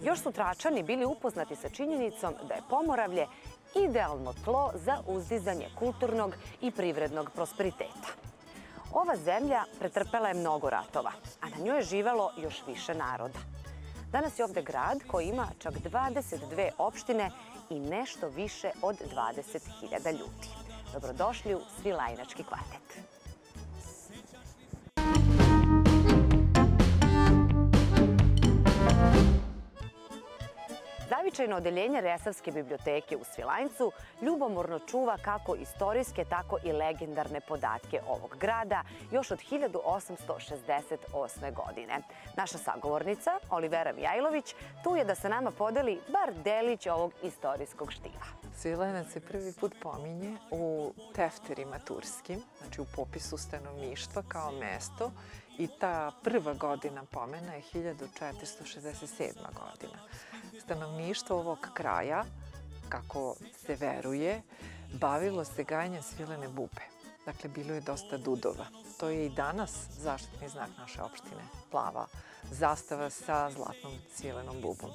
još su Tračani bili upoznati sa činjenicom da je Pomoravlje idealno tlo za uzdizanje kulturnog i privrednog prosperiteta. Ova zemlja pretrpela je mnogo ratova, a na njoj je živelo još više naroda. Danas je ovde grad koji ima čak 22 opštine i nešto više od 20.000 ljudi. Dobrodošli u Svilajnački kvartet. Zavičajno odeljenje Resavske biblioteke u Svilajncu ljubomorno čuva kako istorijske, tako i legendarne podatke ovog grada još od 1868. godine. Naša sagovornica, Olivera Mijajlović, tu je da sa nama podeli bar delić ovog istorijskog štiva. Svilajnac se prvi put pominje u tefterima turskim, znači u popisu stanovništva kao mesto, i ta prva godina pomena je 1467. godina. Stanovništvo ovog kraja, kako se veruje, bavilo se gajanjem svilene bube. Dakle, bilo je dosta dudova. To je i danas zaštitni znak naše opštine, plava zastava sa zlatnom svilenom bubom.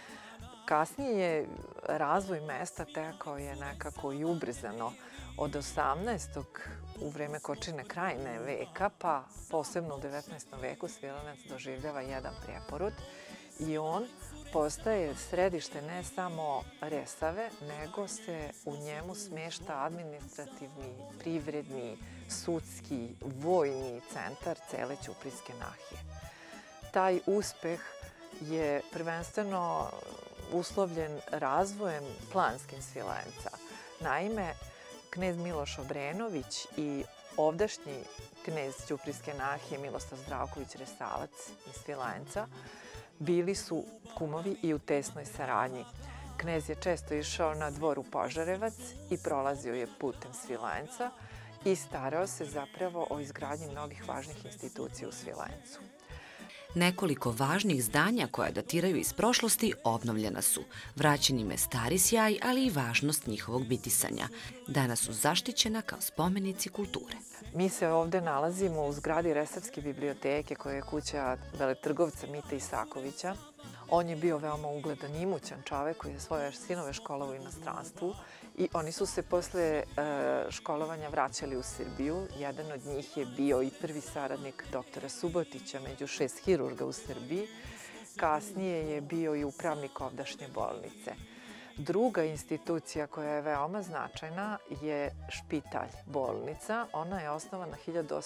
Kasnije je razvoj mesta tekao je nekako i ubrzano od 18. u vreme Kočine krajine veka, pa posebno u 19. veku Svilajnac doživljava jedan preporod i on postaje središte ne samo Resave, nego se u njemu smešta administrativni, privredni, sudski, vojni centar cele Ćuprijske nahije. Taj uspeh je prvenstveno uslovljen razvojem planskim Svilajnca. Naime, knez Miloš Obrenović i ovdašnji knez Ćuprijske nahije Miloslav Zdravković Resavac iz Svilajnca bili su kumovi i u tesnoj saradnji. Knez je često išao na dvor u Požarevac i prolazio je putem Svilajnca i starao se zapravo o izgradnji mnogih važnih institucija u Svilajncu. Nekoliko važnih zdanja koja datiraju iz prošlosti obnovljena su. Vraćen im je stari sjaj, ali i važnost njihovog bitisanja. Danas su zaštićena kao spomenici kulture. Mi se ovde nalazimo u zgradi Resavske biblioteke, koja je kuća veletrgovca Mite Isakovića. On je bio veoma ugledan i imućan čovek koji je svoje sinove školovao u inostranstvu i oni su se posle školovanja vraćali u Srbiju. Jedan od njih je bio i prvi saradnik doktora Subotića među 6 hirurga u Srbiji. Kasnije je bio i upravnik ovdašnje bolnice. Druga institucija koja je veoma značajna je Špitalj bolnica. Ona je osnovana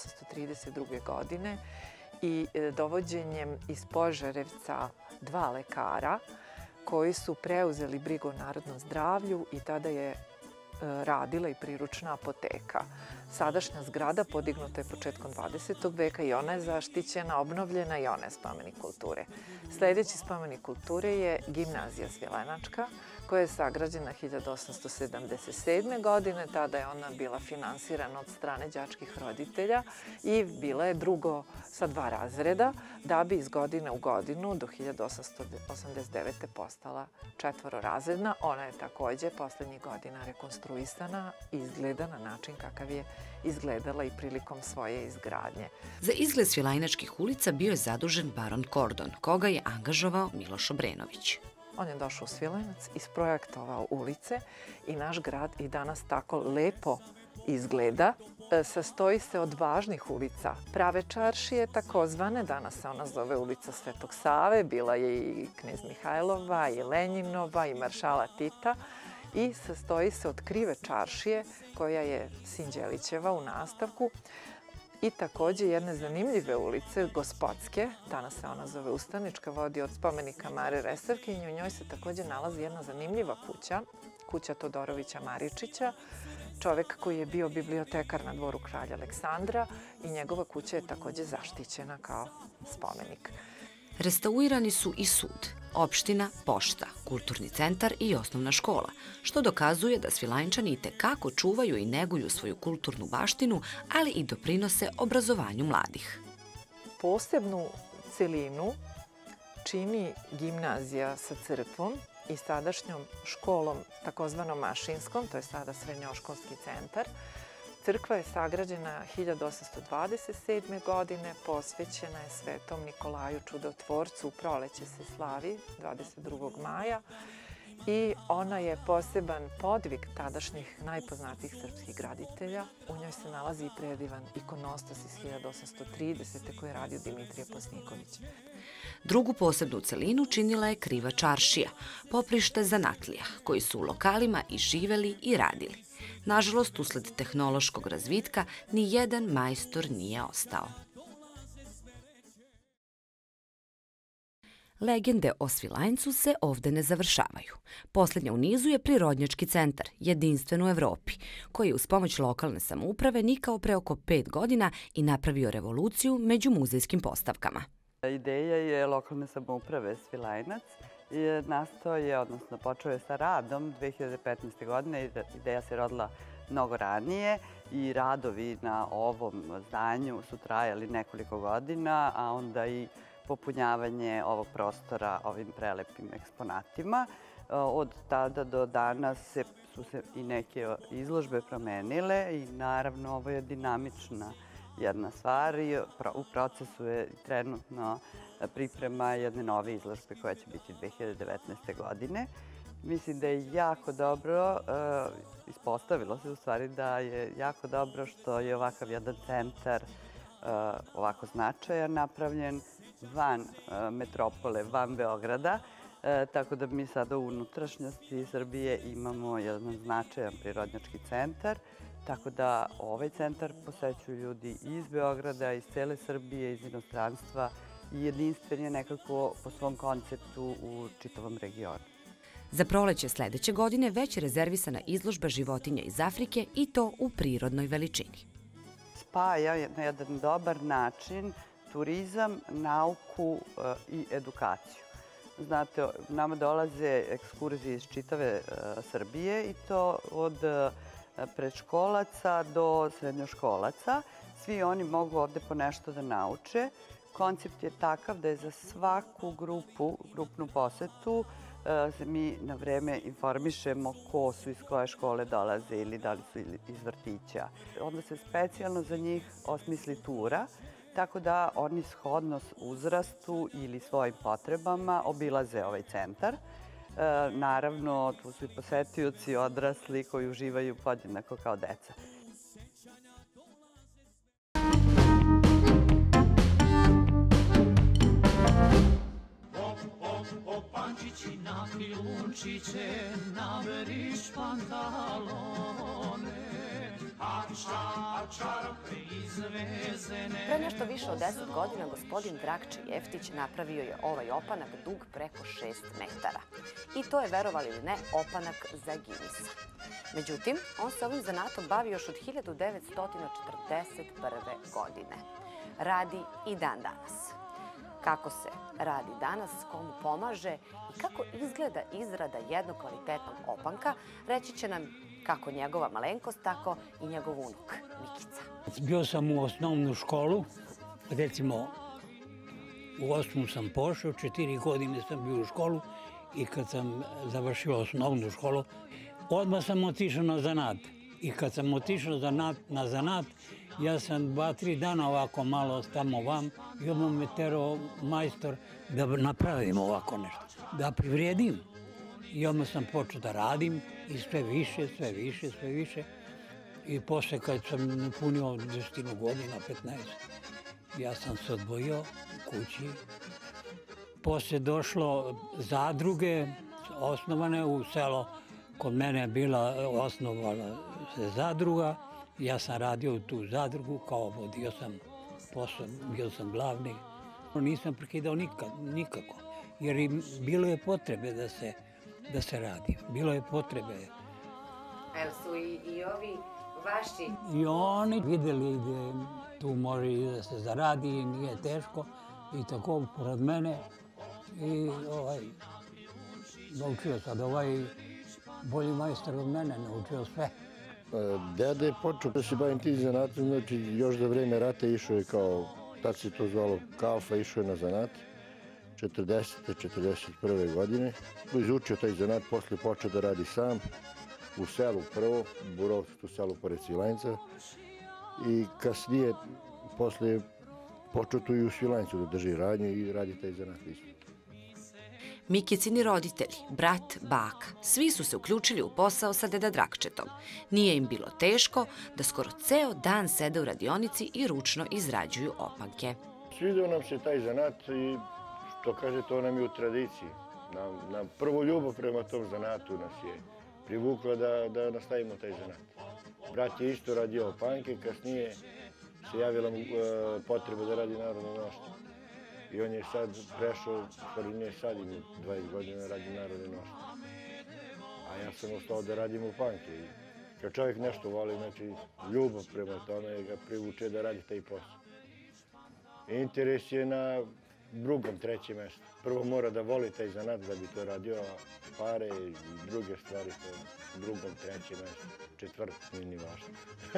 1832. godine i dovođenjem iz Požarevca 2 lekara koji su preuzeli brigu o narodnom zdravlju i tada je radila i priručna apoteka. Sadašnja zgrada podignuta je početkom 20. veka i ona je zaštićena, obnovljena i ona je spomenik kulture. Sledeći spomenik kulture je Gimnazija Svilajnačka, koja je sagrađena 1877. godine. Tada je ona bila finansirana od strane đačkih roditelja i bila je drugo sa 2 razreda, da bi iz godine u godinu do 1889. postala 4-razredna. Ona je takođe poslednjih godina rekonstruisana i izgleda na način kakav je izgledala i prilikom svoje izgradnje. Za izgled Svilajnačkih ulica bio je zadužen baron Kordon, koga je angažovao Miloš Obrenović. On je došao u Svilajnac, isprojektovao ulice i naš grad i danas tako lepo izgleda. Sastoji se od važnih ulica. Prave čaršije, takozvane, danas se ona zove ulica Svetog Save, bila je i knez Mihajlova, i Lenjinova, i maršala Tita, i sastoji se od krive čaršije, koja je Sinđelićeva u nastavku, i takođe jedne zanimljive ulice, Gospodske, danas se ona zove Ustanička, vodi od spomenika Mare Resavkinje. U njoj se takođe nalazi jedna zanimljiva kuća, kuća Todorovića Maričića, čovek koji je bio bibliotekar na dvoru kralja Aleksandra i njegova kuća je takođe zaštićena kao spomenik. Restaurirani su i sud, opština, pošta, kulturni centar i osnovna škola, što dokazuje da Svilajnčani itekako čuvaju i neguju svoju kulturnu baštinu, ali i doprinose obrazovanju mladih. Posebnu celinu čini gimnazija sa crkvom i sadašnjom školom, takozvanom mašinskom, to je sada srednjoškolski centar. Crkva je sagrađena 1827. godine, posvećena je Svetom Nikolaju Čudotvorcu, u proleće se slavi 22. maja i ona je poseban podvig tadašnjih najpoznatijih srpskih graditelja. U njoj se nalazi i predivan ikonostas iz 1830. koji je radio Dimitrije Posniković. Drugu posebnu celinu činila je kriva čaršija, poprište zanatlija, koji su u lokalima i živeli i radili. Nažalost, usled tehnološkog razvitka, ni jedan majstor nije ostao. Legende o Svilajncu se ovde ne završavaju. Poslednja u nizu je Prirodnjački centar, jedinstven u Evropi, koji je uz pomoć lokalne samouprave nikao pre oko 5 godina i napravio revoluciju među muzejskim postavkama. Ideja je lokalne samouprave Svilajnac. Nastao je, odnosno počeo je sa radom 2015. godine. Ideja se rodila mnogo ranije i radovi na ovom zdanju su trajali nekoliko godina, a onda i popunjavanje ovog prostora ovim prelepim eksponatima. Od tada do danas su se i neke izložbe promenile i naravno ovo je dinamična jedna stvar i u procesu je trenutno priprema jedne nove izložbe koja će biti 2019. godine. Mislim da je jako dobro, ispostavilo se u stvari da je jako dobro što je ovakav jedan centar ovako značajan napravljen van metropole, van Beograda, tako da mi sada u unutrašnjosti Srbije imamo jedan značajan prirodnjački centar, tako da ovaj centar posećuju ljudi iz Beograda, iz cele Srbije, iz inostranstva i jedinstven je nekako po svom konceptu u čitavom regionu. Za proleće sledeće godine već je rezervisana izložba životinja iz Afrike i to u prirodnoj veličini. Spaja na jedan dobar način turizam, nauku i edukaciju. Znate, nama dolaze ekskurzije iz čitave Srbije i to od predškolaca do srednjoškolaca. Svi oni mogu ovde po nešto da nauče. Koncept je takav da je za svaku grupnu posetu mi na vreme informišemo ko su iz koje škole dolaze ili da li su iz vrtića. Onda se specijalno za njih osmisli tura, tako da oni shodno uzrastu ili svojim potrebama obilaze ovaj centar. Naravno, tu su i posetioci odrasli koji uživaju podjednako kao deca. Pančići na kljunčiće, naberiš pantalone, a čarape izvezene. Pre nešto više od 10 godina gospodin Drakče Jeftić napravio je ovaj opanak dug preko 6 metara. I to je, verovali ili ne, opanak za Ginisa. Međutim, on se ovim zanatom bavi još od 1941. godine. Radi i dan danas. Kako se radi danas, komu pomaže i kako izgleda izrada jednog kvalitetnog opanka, reći će nam kako njegova malenkost, tako i njegov unuk Mikica. Bio sam u osnovnu školu, recimo u 8. sam pošao, 4 godine sam bio u školu i kad sam završio osnovnu školu, odmah sam otišao na zanat. I kad sam otišao na zanat, ja sam 2-3 dana ovako malo tamo vam i odmah me terao majstor da napravim ovako nešto, da privredim. I odmah sam počeo da radim i sve više. I posle kad sam napunio 10 godina, 15, ja sam se odvojio kući. Posle došlo zadruge, osnovane u selo. Kod mene je bila osnovala se zadruga. Ja sam radio u tu zadrugu, kao vodio sam posao, bio sam glavni. Nisam prekidao nikako, jer bilo je potrebe da se radi. Bilo je potrebe. Evo su i ovi vaši? I oni videli da tu može i da se zaradi i nije teško. I tako pored mene. I naučio sad bolji majstor od mene, naučio sve. Deda je počeo da se bavim tim zanatom, znači još za vreme rata išao je kao, tad se to zvalo kalfa, išao je na zanat, 40. 41. godine. Izučio taj zanat, posle počeo da radi sam u selu prvo, u Burovcu selu pored Svilajnca i kasnije, posle počeo tu i u Svilajncu da drži radnju i radi taj zanat isto. Mikicini roditelji, brat, baka, svi su se uključili u posao sa deda Drakčetom. Nije im bilo teško da skoro ceo dan sede u radionici i ručno izrađuju opanke. Svidio nam se taj zanat i što kaže, to nam je u tradiciji. Na prvu ljubav prema tom zanatu nas je privukla da nastavimo taj zanat. Brat je isto radio opanke, kasnije se javila mu potreba da radi narodnu nošnju. I on je sad prešao, stvari nije sad, ima 20 godina radi narodne nošnje. A ja sam ostao da radim opanke. Kad čovjek nešto voli, znači ljubav prema tome ga privuče da radi taj posao. Interes je na drugom, trećem mjestu. Prvo mora da voli taj zanat da bi to radio, a pare i druge stvari to u drugom, trećem mjestu, četvrtom, nije ni važno.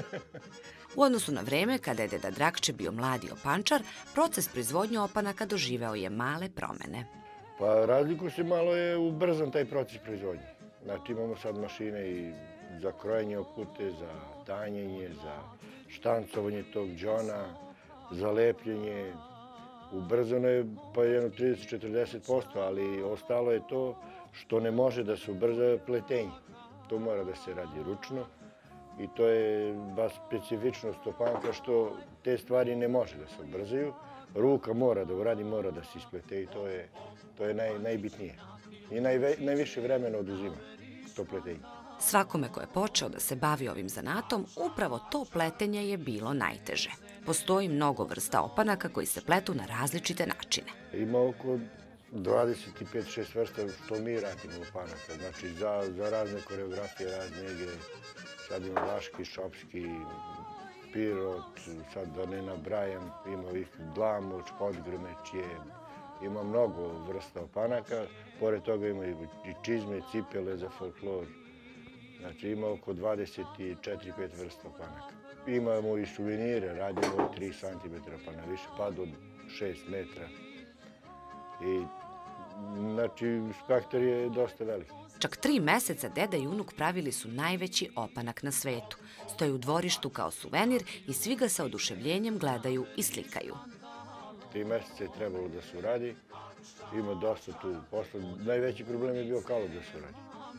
U odnosu na vreme kada je deda Drakče bio mladi opančar, proces proizvodnje opanaka doživeo je male promene. Pa razliku se malo je ubrzan taj proces proizvodnje. Znači imamo sad mašine i za krojenje opute, za tanjenje, za štancovanje tog džona, za lepljenje. Ubrzano je pa jedno 30-40%, ali ostalo je to što ne može da se ubrza pletenje. To mora da se radi ručno i to je baš specifičnost opanka što te stvari ne može da se ubrzaju. Ruka mora da uradi, mora da se isplete i to je najbitnije. I najviše vremena oduzima to pletenje. Svakome ko je počeo da se bavi ovim zanatom, upravo to pletenje je bilo najteže. Postoji mnogo vrsta opanaka koji se pletu na različite načine. Ima oko 25-6 vrsta što mi radimo opanaka. Znači za razne koreografije, razne igre. Sad ima vaški, šopski, pirot, sad da ne nabrajam, ima ih dlamoč, podgrmećje, ima mnogo vrsta opanaka. Pored toga ima i čizme, cipele za folklor. Znači ima oko 24-25 vrsta opanaka. Imamo i suvenire, radimo od 3 cm pa na više, pa do 6 metra. I znači spektar je dosta veliki. Čak 3 meseca deda i unuk pravili su najveći opanak na svetu. Stoji u dvorištu kao suvenir i svi ga sa oduševljenjem gledaju i slikaju. 3 meseca je trebalo da se uradi. Ima dosta tu posla. Najveći problem je bio kalog da se uradi.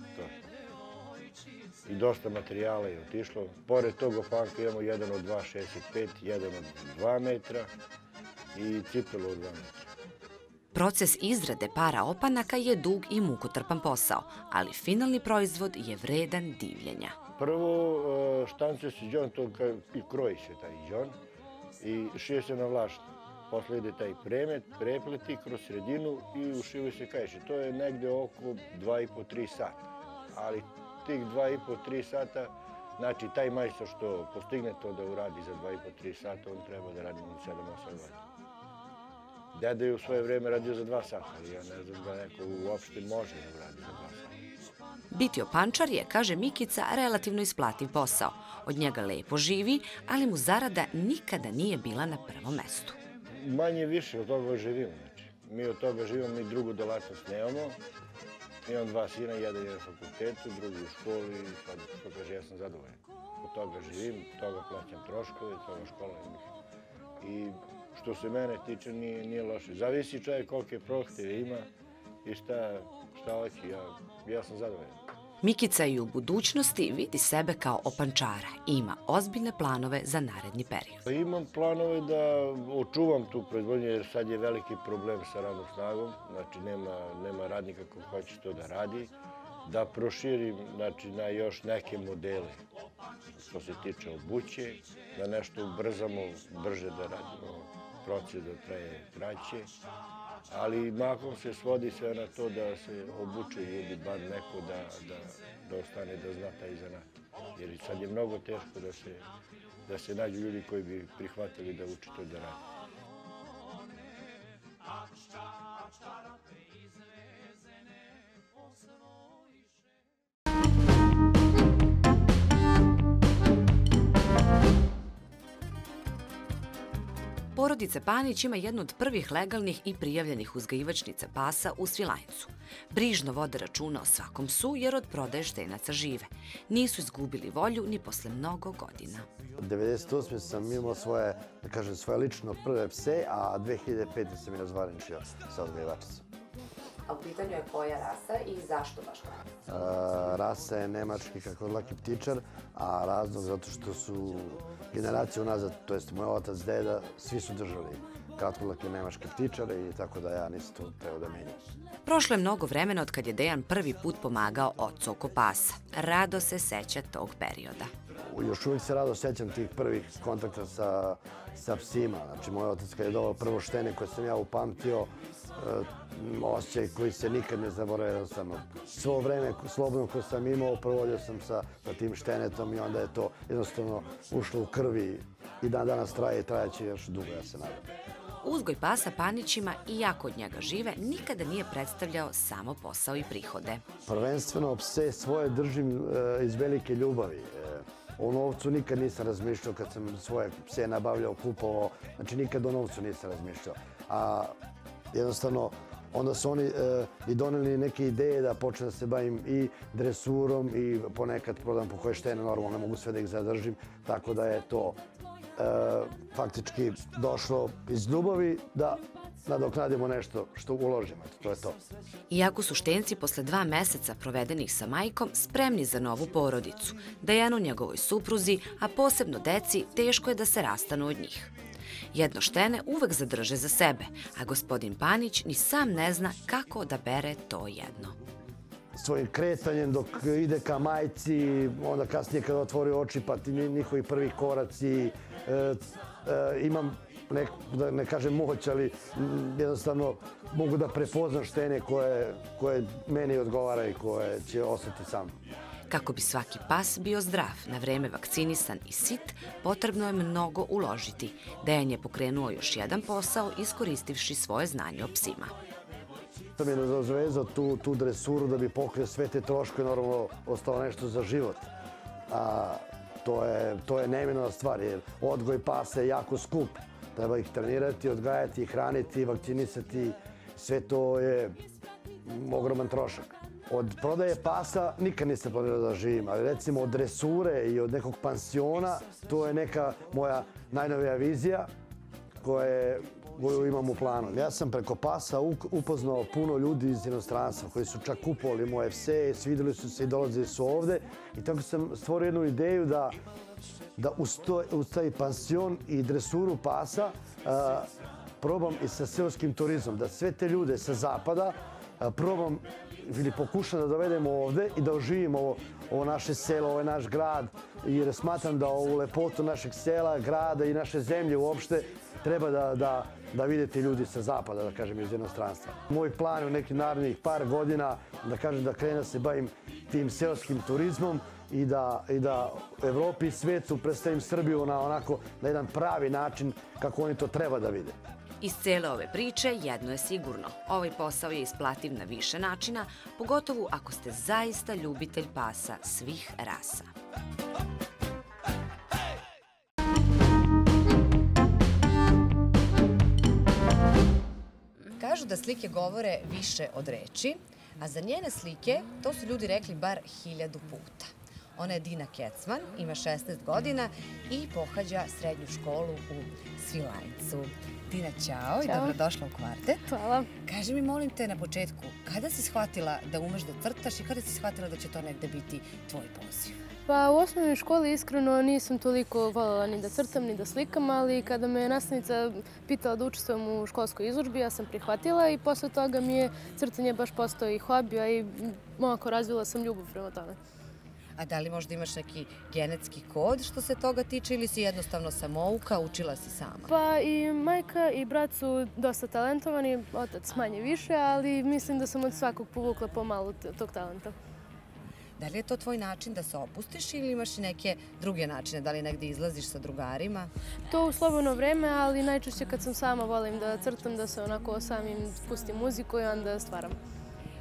I dosta materijala je otišlo. Pored tog opanka imamo jedan od 2,65, jedan od 2 metra i cipelu od 2 metra. Proces izrade para opanaka je dug i mukotrpan posao, ali finalni proizvod je vredan divljenja. Prvo štancuje se džon i kroji se taj džon i šije se na vlašno. Posle ide taj premet, prepleti kroz sredinu i ušivaju se kaiši. To je negde oko 2,5-3 sata. Ali tih 2,5-3 sata, znači taj majstor što postigne to da uradi za 2,5-3 sata, on treba da radi na 7-8 godina. Deda je u svoje vreme radio za 2 sata, ali ja ne znam da neko uopšte može da uradi za 2 sata. Biti opančar je, kaže Mikica, relativno isplativ posao. Od njega lepo živi, ali mu zarada nikada nije bila na prvom mestu. Manje više od toga živimo. Mi od toga živimo, mi drugu delatnost nemamo. Imam 2 sina, jedan je na fakultetu, drugi u školi i sad, što kaže, ja sam zadovoljan. Od toga živim, od toga plaćam troškove, od toga školujem ih. I što se mene tiče, nije loše. Zavisi čovjek kolike prohtjeve ima i šta hoće, ja sam zadovoljan. Mikica i u budućnosti vidi sebe kao opančara i ima ozbiljne planove za naredni period. Imam planove da očuvam tu proizvodnju jer sad je veliki problem sa radnom snagom, znači nema radnika ko hoće to da radi, da proširim na još neke modele što se tiče obuće, da nešto ubrzamo, brže da radimo, proces da traje kraće. Ali mahom se svodi sve na to da se obuče ljudi, bar neko da ostane da zna taj zanat. Jer sad je mnogo teško da se nađu ljudi koji bi prihvatili da uče to da radi. porodica Panić ima jednu od prvih legalnih i prijavljenih uzgajivačnica pasa u Svilajncu. Brižno vode računa o svakom psu jer od prodaje štenaca žive. Nisu izgubili volju ni posle mnogo godina. 1998. sam imao svoje, da kažem, svoje lično prve pse, a 2005. sam i razvarenčio sa odgajivačicom. A u pitanju je koja rasa i zašto baš to? Rasa je nemački kakodlaki ptičar, a razlog zato što su generacije unazad, to jest moj otac, deda, svi su držali kratkodlake nemačke ptičare i tako da ja nisam to trebao da menjam. Prošlo je mnogo vremena od kad je Dejan prvi put pomagao ocu oko pasa. Rado se seća tog perioda. Još uvijek se rado sećam tih prvih kontakta sa psima. Znači, moj otac kad je doveo prvo štene koje sam ja upamtio, osjećaj koji se nikad ne zaboravio jednostavno. Svo vreme slobodno koje sam imao, provodio sam sa tim štenetom i onda je to jednostavno ušlo u krvi i dan danas traje i trajeće još dugo, ja se nadam. Uzgoj pasa Panićima, iako od njega žive, nikada nije predstavljao samo posao i prihode. Prvenstveno pse svoje držim iz velike ljubavi. O novcu nikad nisam razmišljao kad sam svoje pse nabavljao, kupovao. Znači nikad o novcu nisam razmišljao. A jednostavno onda su oni i doneli neke ideje da počnem da se bavim i dresurom i ponekad prodam po koje štene, normalno ne mogu sve da ih zadržim. Tako da je to faktički došlo iz ljubavi da nadoknadimo nešto što uložimo. To je to. Iako su štenci posle 2 meseca provedenih sa majkom spremni za novu porodicu, Dejanu, njegovoj supruzi, a posebno deci, teško je da se rastanu od njih. Jedno štene uvek zadrže za sebe, a gospodin Panić ni sam ne zna kako odabere to jedno. Svojim kretanjem dok ide ka majci, onda kasnije kada otvori oči pa ti njihovi prvi koraci, imam da ne kažem moć, ali jednostavno mogu da prepoznam štene koje meni odgovara i koje će ostati sa mnom. Kako bi svaki pas bio zdrav, na vreme vakcinisan i sit, potrebno je mnogo uložiti. Dejan je pokrenuo još jedan posao iskoristivši svoje znanje o psima. Sam je razvezao tu dresuru da bi pokrio sve te troškove, normalno ostalo nešto za život. A to je neminovna stvar, jer odgoj pasa je jako skup. Treba ih trenirati, odgajati, hraniti, vakcinisati. Sve to je ogroman trošak. Od prodaje pasa nikad nisam planirao da živim, ali recimo od dresure i od nekog pansiona, to je neka moja najnovija vizija koju imam u planu. Ja sam preko pasa upoznao puno ljudi iz inostranstva koji su čak kupovali moje pse, svidjeli su se i dolazili su ovde. I tako sam stvorio jednu ideju da uz taj pansion i dresuru pasa probam i sa seoskim turizmom, da sve te ljude sa zapada probam ili pokušam da dovedemo ovde i da oživimo ovo naše selo, ovaj naš grad, jer smatram da ovu lepotu našeg sela, grada i naše zemlje uopšte treba da vidite ljudi sa zapada, da kažem, iz inostranstva. Moj plan je u nekih narednih par godina da kažem da krenem da se bavim tim seoskim turizmom i da Evropi i svetu predstavim Srbiju na jedan pravi način kako oni to treba da vide. Iz cele ove priče jedno je sigurno. Ovaj posao je isplativ na više načina, pogotovo ako ste zaista ljubitelj pasa svih rasa. Kažu da slike govore više od reči, a za njene slike to su ljudi rekli bar 1000 puta. Ona je Dina Kecman, ima 16 godina i pohađa srednju školu u Svilajncu. Dina, ćao i dobrodošla u Kvartet. Hvala. Kaži mi, molim te, na početku, kada si shvatila da umeš da crtaš i kada si shvatila da će to negde biti tvoj poziv? Pa u osnovnoj školi iskreno nisam toliko voljela ni da crtam ni da slikam, ali kada me nastavnica pitala da učestvujem u školskoj izložbi, ja sam prihvatila i posle toga mi je crtanje baš postao i hobi, a i onako razvila sam ljubav prema tome. A da li možda imaš neki genetski kod što se toga tiče ili si jednostavno samouka, učila si sama? Pa i majka i brat su dosta talentovani, otac manje više, ali mislim da sam od svakog povukla pomalo tog talenta. Da li je to tvoj način da se opustiš ili imaš i neke druge načine? Da li negde izlaziš sa drugarima? To u slobodno vreme, ali najčešće kad sam sama volim da crtam, da se onako samim pustim muziku i onda stvaram.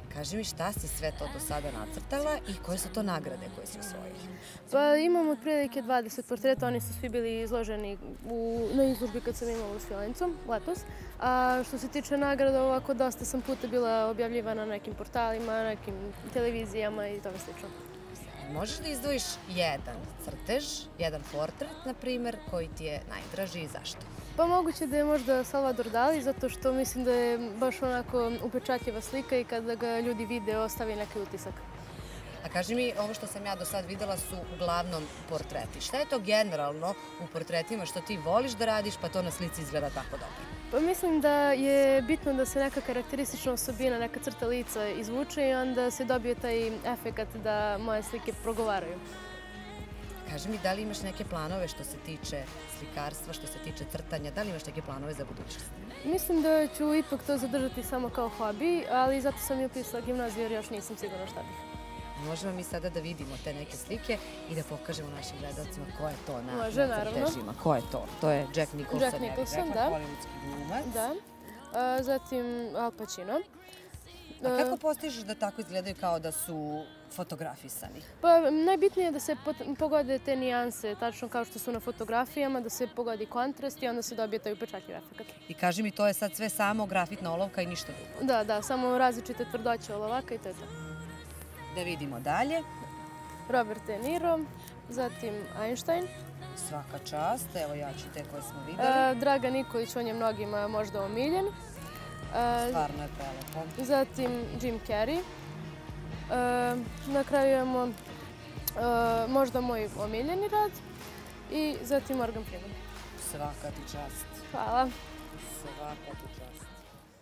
Kaži mi šta si sve to do sada nacrtala i koje su to nagrade koje si osvojila? Pa imam otprilike 20 portreta, oni su svi bili izloženi na izložbi kad sam imala u Svilajncu, letos. A što se tiče nagrada, ovako dosta sam puta bila objavljivana na nekim portalima, nekim televizijama i tome slično. Možeš da izdvojiš jedan crtež, jedan portret, na primer, koji ti je najdraži i zašto? Pa moguće da je možda Salvador Dali, zato što mislim da je baš onako upečatljiva slika i kada ga ljudi vide, ostavi neki utisak. A kaži mi, ovo što sam ja do sad videla su uglavnom portreti. Šta je to generalno u portretima što ti voliš da radiš, pa to na slici izgleda tako dobro? Pa mislim da je bitno da se neka karakteristična osobina, neka crta lica izvuče i onda se dobije taj efekat da moje slike progovaraju. Kaži mi, da li imaš neke planove što se tiče slikarstva, što se tiče crtanja, da li imaš neke planove za budućnost? Mislim da ću ipak to zadržati samo kao hobi, ali zato sam i upisala gimnaziju jer još nisam sigurna šta bih. Možemo mi sada da vidimo te neke slike i da pokažemo našim gledalcima ko je to na crtežima. Ko je to? To je Jack Nicholson, Jack Nicholson, da. Hollywoodski glumac. Da. Zatim Al Pacino. A kako postižeš da tako izgledaju kao da su fotografisani? Pa najbitnije je da se pogode te nijanse, tačno kao što su na fotografijama, da se pogodi kontrast i onda se dobije taj upečatljiv efekt. I kaži mi, to je sad sve samo grafitna olovka i ništa drugo? Da, samo različite tvrdoće olovaka i to je to. Da vidimo dalje. Robert De Niro, zatim Einstein. Svaka čast, evo ja ću te koje smo videli. Dragan Nikolić, on je mnogima možda omiljen. Stvarno je prelepo. Zatim Jim Carrey. Na kraju imamo možda moj omiljeni rad i zatim Morgan Freeman. Svaka ti čast. Hvala. Svaka ti čast.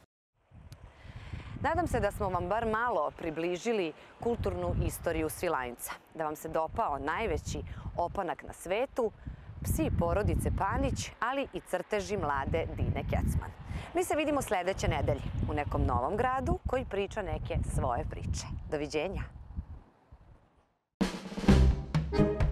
Nadam se da smo vam bar malo približili kulturnu istoriju Svilajnca. Da vam se dopao najveći opanak na svetu, psi porodice Panić, ali i crteži mlade Dine Kecman. Mi se vidimo sledeće nedelje u nekom novom gradu koji priča neke svoje priče. Doviđenja!